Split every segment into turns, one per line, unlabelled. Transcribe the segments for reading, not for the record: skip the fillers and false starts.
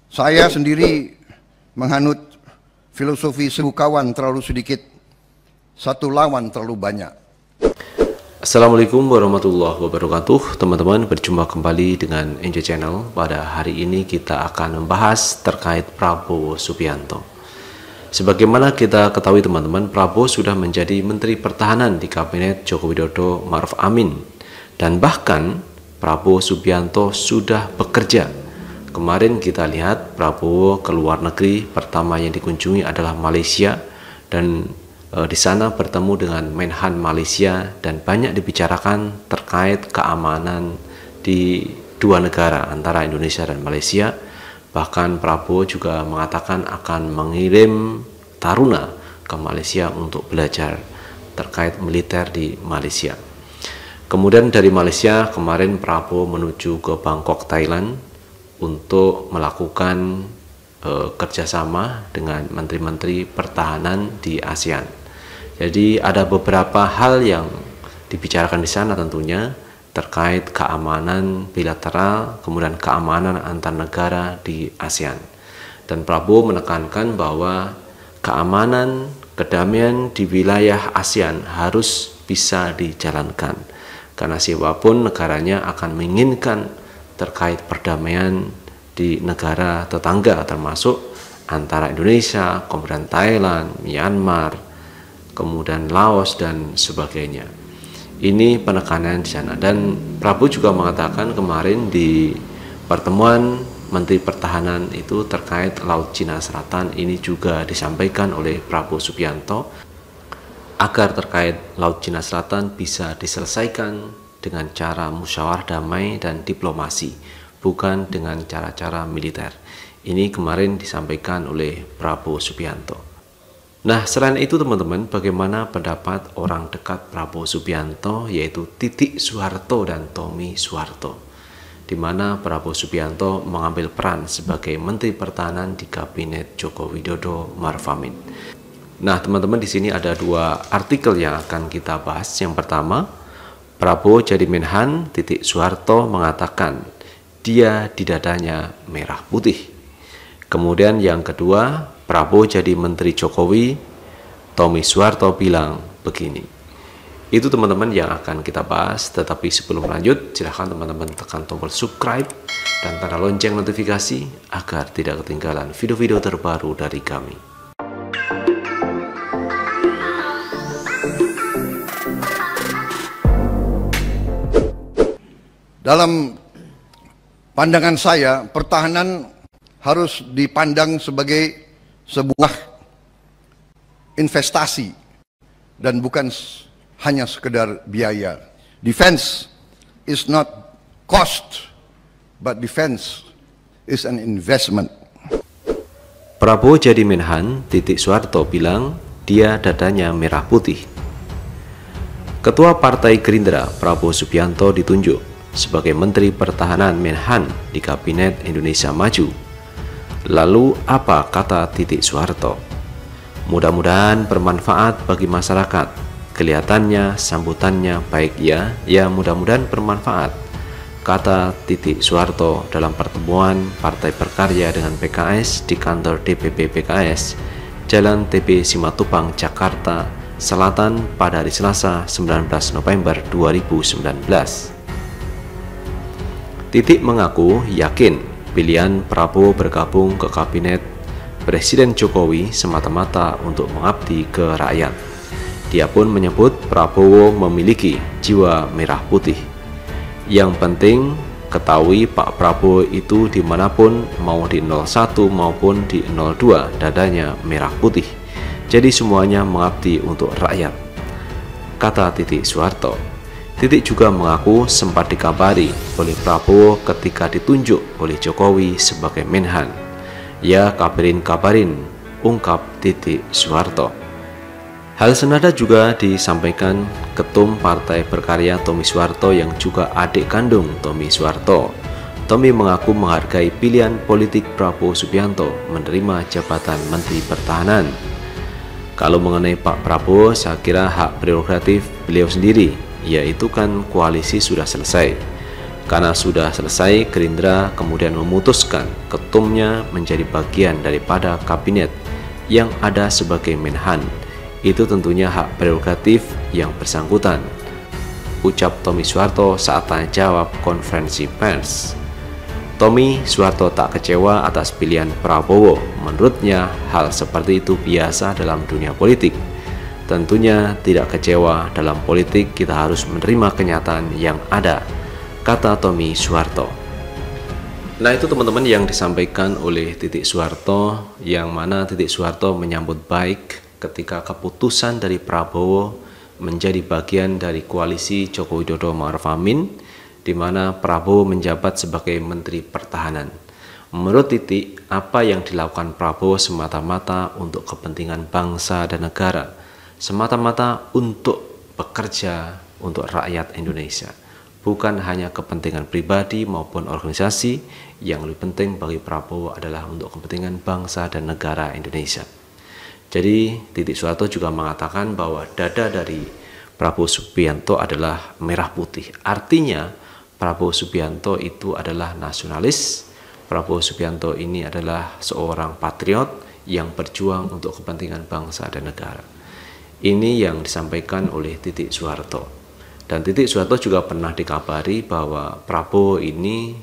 Saya sendiri menganut filosofi seribu kawan terlalu sedikit, satu lawan terlalu banyak.
Assalamualaikum warahmatullahi wabarakatuh. Teman-teman, berjumpa kembali dengan NJ Channel. Pada hari ini kita akan membahas terkait Prabowo Subianto. Sebagaimana kita ketahui teman-teman, Prabowo sudah menjadi Menteri Pertahanan di Kabinet Joko Widodo Ma'ruf Amin. Dan bahkan Prabowo Subianto sudah bekerja. Kemarin kita lihat Prabowo ke luar negeri, pertama yang dikunjungi adalah Malaysia, dan di sana bertemu dengan Menhan Malaysia dan banyak dibicarakan terkait keamanan di dua negara antara Indonesia dan Malaysia. Bahkan Prabowo juga mengatakan akan mengirim taruna ke Malaysia untuk belajar terkait militer di Malaysia. Kemudian dari Malaysia kemarin Prabowo menuju ke Bangkok, Thailand untuk melakukan kerjasama dengan menteri-menteri pertahanan di ASEAN. Jadi ada beberapa hal yang dibicarakan di sana tentunya terkait keamanan bilateral, kemudian keamanan antar negara di ASEAN. Dan Prabowo menekankan bahwa keamanan, kedamaian di wilayah ASEAN harus bisa dijalankan, karena siapapun negaranya akan menginginkan terkait perdamaian di negara tetangga, termasuk antara Indonesia, kemudian Thailand, Myanmar, kemudian Laos dan sebagainya. Ini penekanan di sana. Dan Prabowo juga mengatakan kemarin di pertemuan Menteri Pertahanan itu terkait Laut Cina Selatan, ini juga disampaikan oleh Prabowo Subianto agar terkait Laut Cina Selatan bisa diselesaikan dengan cara musyawarah damai dan diplomasi, bukan dengan cara-cara militer. Ini kemarin disampaikan oleh Prabowo Subianto. Nah, selain itu teman-teman, bagaimana pendapat orang dekat Prabowo Subianto, yaitu Titik Soeharto dan Tommy Soeharto, di mana Prabowo Subianto mengambil peran sebagai Menteri Pertahanan di Kabinet Joko Widodo Ma'ruf Amin. Nah, teman-teman, di sini ada dua artikel yang akan kita bahas. Yang pertama, Prabowo jadi Menhan, Titik Soeharto mengatakan dia di dadanya merah putih. Kemudian yang kedua, Prabowo jadi Menteri Jokowi, Tommy Soeharto bilang begini. Itu teman-teman yang akan kita bahas. Tetapi sebelum lanjut, silahkan teman-teman tekan tombol subscribe dan tanda lonceng notifikasi agar tidak ketinggalan video-video terbaru dari kami.
Dalam pandangan saya, pertahanan harus dipandang sebagai sebuah investasi dan bukan hanya sekedar biaya. Defense is not cost, but defense is an investment.
Prabowo jadi Menhan, Titik Soeharto bilang dia dadanya merah putih. Ketua Partai Gerindra Prabowo Subianto ditunjuk sebagai Menteri Pertahanan Menhan di Kabinet Indonesia Maju. Lalu apa kata Titik Soeharto? Mudah-mudahan bermanfaat bagi masyarakat. Kelihatannya sambutannya baik ya mudah-mudahan bermanfaat, kata Titik Soeharto dalam pertemuan Partai Berkarya dengan PKS di kantor DPP PKS, Jalan TB Simatupang, Jakarta Selatan pada hari Selasa 19 November 2019. Titik mengaku yakin pilihan Prabowo bergabung ke Kabinet Presiden Jokowi semata-mata untuk mengabdi ke rakyat. Dia pun menyebut Prabowo memiliki jiwa merah putih. Yang penting ketahui Pak Prabowo itu dimanapun, mau di 01 maupun di 02, dadanya merah putih. Jadi semuanya mengabdi untuk rakyat, kata Titik Soeharto. Titik juga mengaku sempat dikabari oleh Prabowo ketika ditunjuk oleh Jokowi sebagai Menhan. Ya kabarin, ungkap Titik Soeharto. Hal senada juga disampaikan Ketum Partai Berkarya Tommy Soeharto yang juga adik kandung Tommy Soeharto. Tommy mengaku menghargai pilihan politik Prabowo Subianto menerima jabatan Menteri Pertahanan. Kalau mengenai Pak Prabowo, saya kira hak prerogatif beliau sendiri, yaitu kan koalisi sudah selesai. Karena sudah selesai, Gerindra kemudian memutuskan ketumnya menjadi bagian daripada kabinet yang ada sebagai Menhan. Itu tentunya hak prerogatif yang bersangkutan, ucap Tommy Soeharto saat tanya jawab konferensi pers. Tommy Soeharto tak kecewa atas pilihan Prabowo. Menurutnya, hal seperti itu biasa dalam dunia politik. Tentunya tidak kecewa, dalam politik kita harus menerima kenyataan yang ada, kata Tommy Soeharto. Nah, itu teman-teman yang disampaikan oleh Titik Soeharto, yang mana Titik Soeharto menyambut baik ketika keputusan dari Prabowo menjadi bagian dari koalisi Joko Widodo Ma'ruf Amin, di mana Prabowo menjabat sebagai Menteri Pertahanan. Menurut Titik, apa yang dilakukan Prabowo semata-mata untuk kepentingan bangsa dan negara, semata-mata untuk bekerja untuk rakyat Indonesia, bukan hanya kepentingan pribadi maupun organisasi. Yang lebih penting bagi Prabowo adalah untuk kepentingan bangsa dan negara Indonesia. Jadi Titik Soeharto juga mengatakan bahwa dada dari Prabowo Subianto adalah merah putih. Artinya Prabowo Subianto itu adalah nasionalis. Prabowo Subianto ini adalah seorang patriot yang berjuang untuk kepentingan bangsa dan negara. Ini yang disampaikan oleh Titik Soeharto. Dan Titik Soeharto juga pernah dikabari bahwa Prabowo ini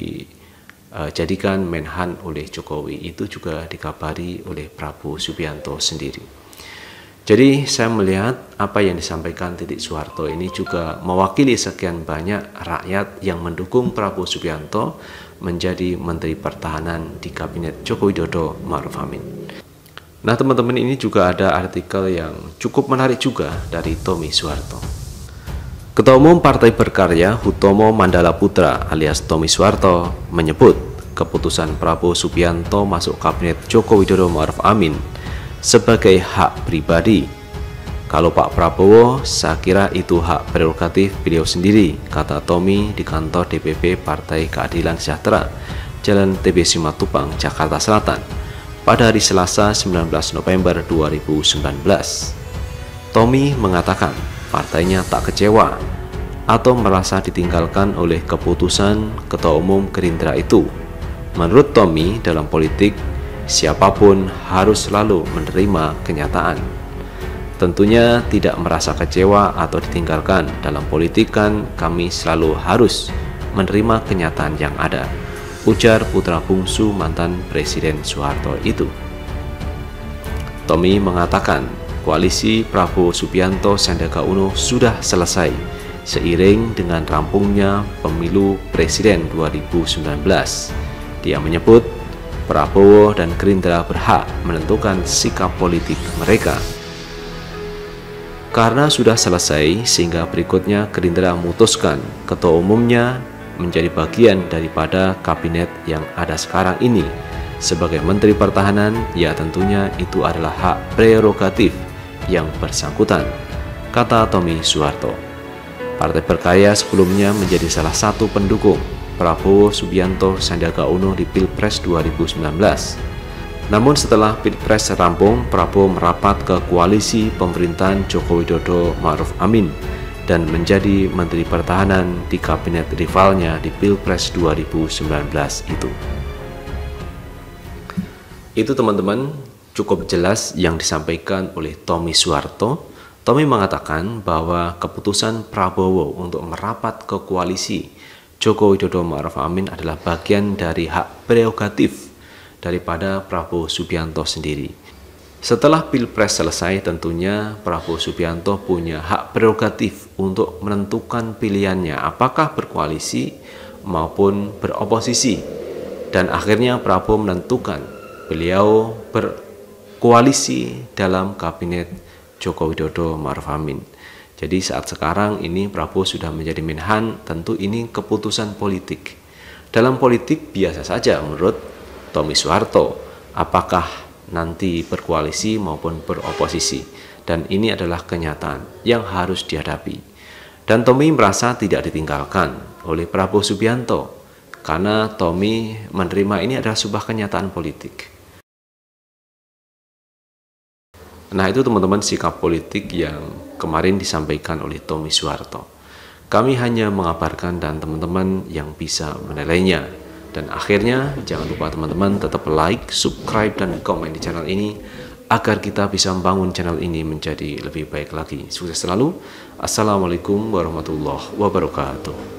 dijadikan Menhan oleh Jokowi. Itu juga dikabari oleh Prabowo Subianto sendiri. Jadi saya melihat apa yang disampaikan Titik Soeharto ini juga mewakili sekian banyak rakyat yang mendukung Prabowo Subianto menjadi Menteri Pertahanan di Kabinet Joko Widodo Ma'ruf Amin. Nah teman-teman, ini juga ada artikel yang cukup menarik juga dari Tommy Soeharto. Ketua Umum Partai Berkarya Hutomo Mandala Putra alias Tommy Soeharto menyebut keputusan Prabowo Subianto masuk Kabinet Joko Widodo Ma'ruf Amin sebagai hak pribadi. Kalau Pak Prabowo, saya kira itu hak prerogatif beliau sendiri, kata Tommy di kantor DPP Partai Keadilan Sejahtera, Jalan TB Simatupang, Jakarta Selatan, pada hari Selasa 19 November 2019. Tommy mengatakan partainya tak kecewa atau merasa ditinggalkan oleh keputusan Ketua Umum Gerindra itu. Menurut Tommy, dalam politik, siapapun harus selalu menerima kenyataan. Tentunya tidak merasa kecewa atau ditinggalkan. Dalam politik kan kami selalu harus menerima kenyataan yang ada, ujar putra bungsu mantan Presiden Soeharto itu. Tommy mengatakan koalisi Prabowo Subianto Sandiaga Uno sudah selesai seiring dengan rampungnya pemilu Presiden 2019. Dia menyebut Prabowo dan Gerindra berhak menentukan sikap politik mereka. Karena sudah selesai, sehingga berikutnya Gerindra memutuskan ketua umumnya menjadi bagian daripada kabinet yang ada sekarang ini. Sebagai Menteri Pertahanan, ya tentunya itu adalah hak prerogatif yang bersangkutan, kata Tommy Soeharto. Partai Berkarya sebelumnya menjadi salah satu pendukung Prabowo Subianto Sandiaga Uno di Pilpres 2019. Namun setelah Pilpres rampung, Prabowo merapat ke koalisi pemerintahan Joko Widodo Ma'ruf Amin dan menjadi Menteri Pertahanan di kabinet rivalnya di Pilpres 2019 itu. Itu teman-teman cukup jelas yang disampaikan oleh Tommy Soeharto. Tommy mengatakan bahwa keputusan Prabowo untuk merapat ke koalisi Joko Widodo Ma'ruf Amin adalah bagian dari hak prerogatif daripada Prabowo Subianto sendiri. Setelah Pilpres selesai, tentunya Prabowo Subianto punya hak prerogatif untuk menentukan pilihannya apakah berkoalisi maupun beroposisi. Dan akhirnya Prabowo menentukan beliau berkoalisi dalam kabinet Joko Widodo Ma'ruf Amin. Jadi saat sekarang ini Prabowo sudah menjadi Menhan, tentu ini keputusan politik. Dalam politik biasa saja menurut Tommy Soeharto, apakah nanti berkoalisi maupun beroposisi. Dan ini adalah kenyataan yang harus dihadapi. Dan Tommy merasa tidak ditinggalkan oleh Prabowo Subianto, karena Tommy menerima ini adalah sebuah kenyataan politik. Nah itu teman-teman sikap politik yang kemarin disampaikan oleh Tommy Soeharto. Kami hanya mengabarkan dan teman-teman yang bisa menilainya. Dan akhirnya jangan lupa teman-teman tetap like, subscribe, dan komen di channel ini agar kita bisa membangun channel ini menjadi lebih baik lagi. Sukses selalu. Assalamualaikum warahmatullahi wabarakatuh.